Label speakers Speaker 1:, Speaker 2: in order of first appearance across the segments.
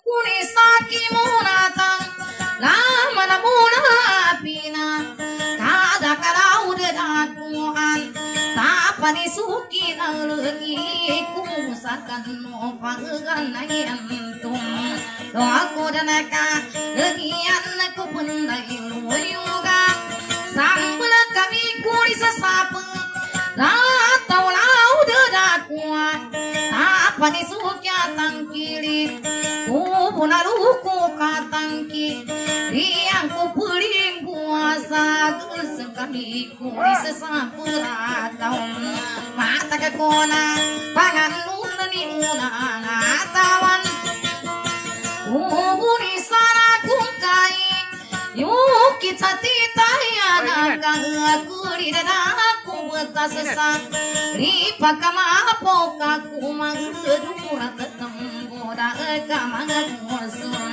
Speaker 1: kunisaki munatang lama na muna pina kada kalau dedakuan tapani suki nalegi kusakan no panggan nayantum do aku danaka legian aku pendai luyuga sambala kami kurisa sapa ratau lau dedakuan tapani suki tangkiri kubuna luku katangki riang ku puling puasa sekali kuris sapuratau mata ke kona pangan nuna ni una natawan kubuni sana kungkai yuki catita yana kuri dadaku betas sesak ripa kama poka kumang kedua ketemu dah kama kusun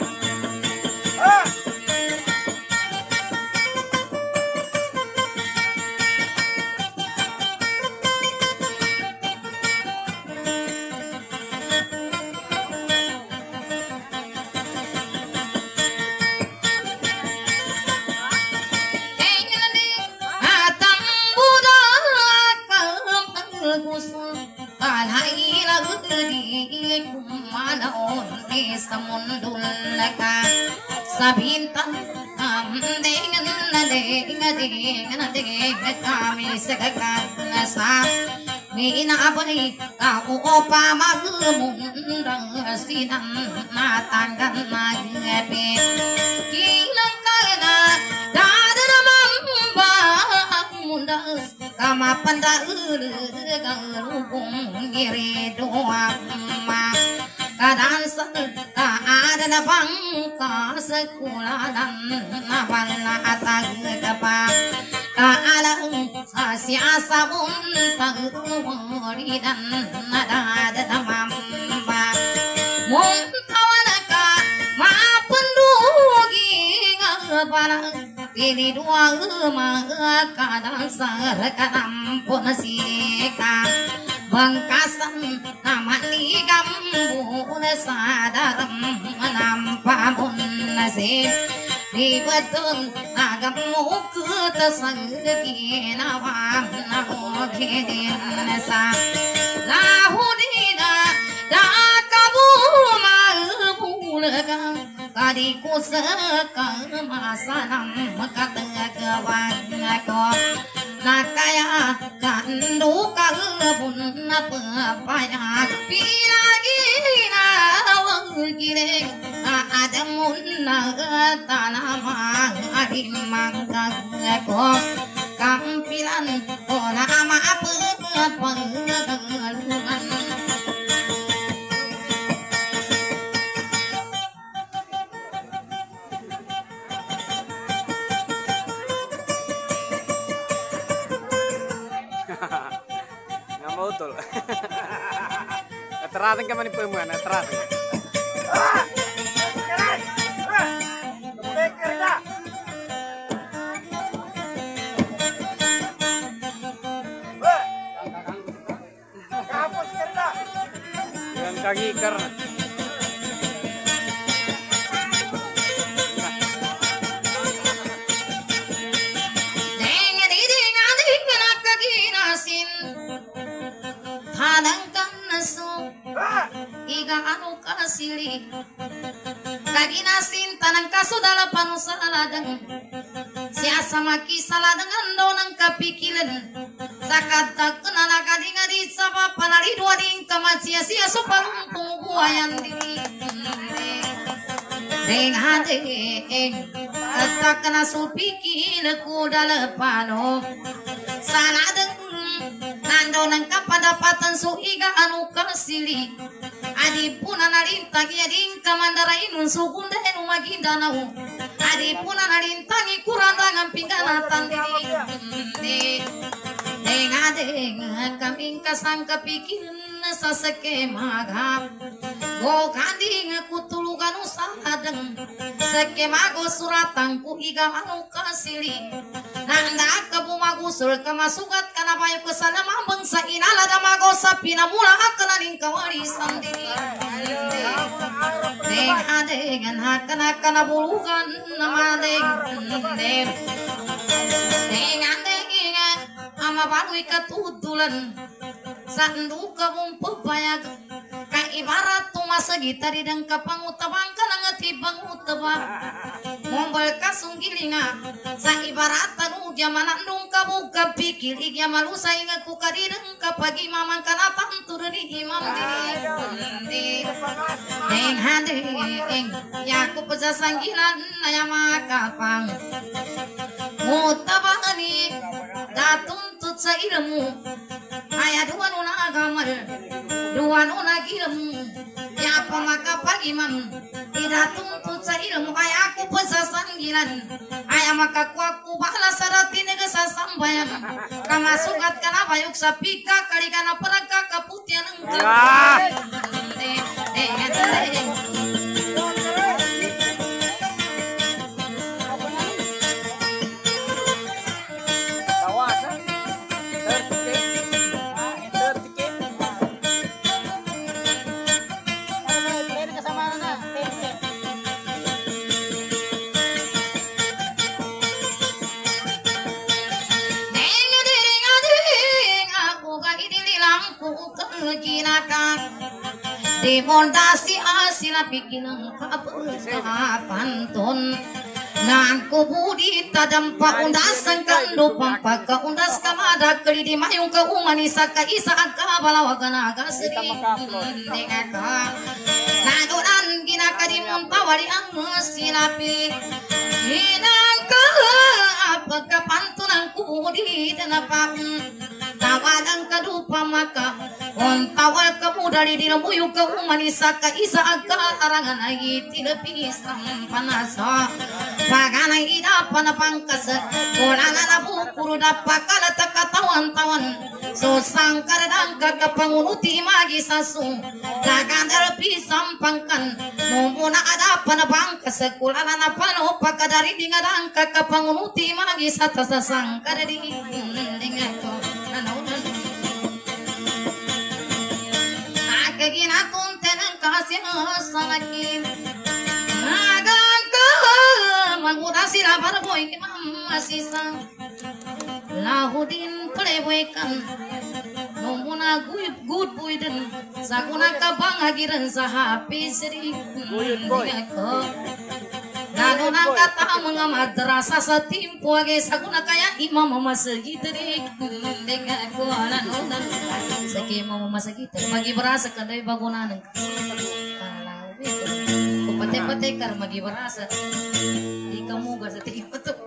Speaker 1: sabintang dengan kami segakan sa mina abani kau opa magumundang sinang matanggan magepe kilang kana dadana mamba munda kama panda galubung gire doa kadang ada na bangka sekolah dan nabala atag kapa kaalang siasa buntang wari dan nada na mamba muntawanaka mapendugi ngapala ini dua mga kadang sarkanam punasika bangkasan namani gambun sadaram nampamun nasib ribetun nagamu kutasangki nawam nahokedin sa lahudina dakabu malbulaga kadiku sekamasanam katagawan ko nakaya kandu kalbun napapaya pilagi na wagire adamun natanama arimang ko kampilan ko nama pagpagaluman
Speaker 2: betul. Terating ka man ipamuan, terating. Yang kaki karena iga anu kasili kaginasin tanang kaso dala panusaladang siasa maki saladang donang kapikilan sakata kenala kadinga di sapa panali dua ding kamacia sia sopalung pungguayan diri deng hade tak kena supikil kudala pano saladang nando nang kapadapatan su iga anu kasili adi puna nalintangi ading kamandara inun sugunda enu maginda nau adi puna nalintangi kurandangan pingganatan diri denga kaming kasang kapikiran sasake magam go kanding kutulugan usaladeng sake mago suratang ku iga anu kasili nanda kabumagusul kamasugat kana bayo kesana mambeng sa inala da mago sapina mula akalaning kawarisan diri
Speaker 1: deng adengan hakan bulukan nama deng adengan ama balui ketutulan sandu kabung pepaya ka ibarat tuma segita di dengka pangutabang kana ngati pangutabang mombal kasunggilinga sa ibarat tanu jaman andung kabuka pikir igya malusa inga ku kadideng ka pagi mamang kana pantur di imam di deng hadeng yaku pesa sanggilan naya makapang mutabani datuntut sa ilmu aya dua nuna agamar dua nuna ilmu ya pemaka pagi mam tidak tuntut sa ilmu aya aku pesa sanggilan aya maka ku balas sarati negesa sambayam kama sugat kana bayuk sapika kali kana peraka kaputian engkau di mondasi asila bikinang kapantun nangku budi tadampa undasan kandu pampaka undas kamada keli di mayung ke umanisa ka isa ka balawagan aga seri dengaka nadunan ginaka di muntawari ang silapi hinang ka apaka pantunan budi danapang tawadan kadupa maka tawal kamu dari di lembuyu ke umanisa ka isa aga arangan lagi tidak bisa panasa pagana ida panapangkas kolana na bukuru dapakala takatawan-tawan susang karadang kakapangunuti magi sasu lagandar pisang pangkan numuna ada panapangkas kolana na pano pakadari dingadang kakapangunuti magi satasasang kadari dingako ginatun tenang kasih salakin agang ke mangurasi labar boy masih sang lahudin playboykan nomuna good boy dan sakuna kabang hagiran sahapi seri Nano nang kata mengamat rasa setimpu age sakuna kaya imam mama segiteri dengan aku nano dan seki mama mama segiteri bagi berasa kadai bagunan kupate-pate kar bagi berasa di kamu gak setia betul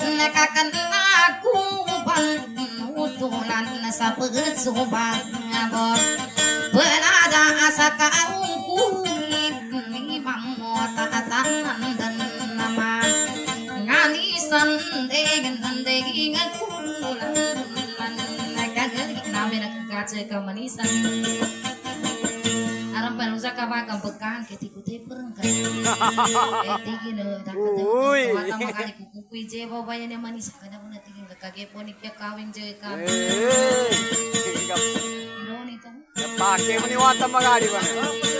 Speaker 1: subang sakaarung kulit mamot tatanan dan nama nganisan dengan dengan kulan kagak nabe nak kaca kamanisan aram panusa kabakang pekan ketiku tepereng kan tigin tak makali kuku je babaya ne manis kada mana tigin kage ponik ya kawin je kan
Speaker 3: pakai meniwata magari bana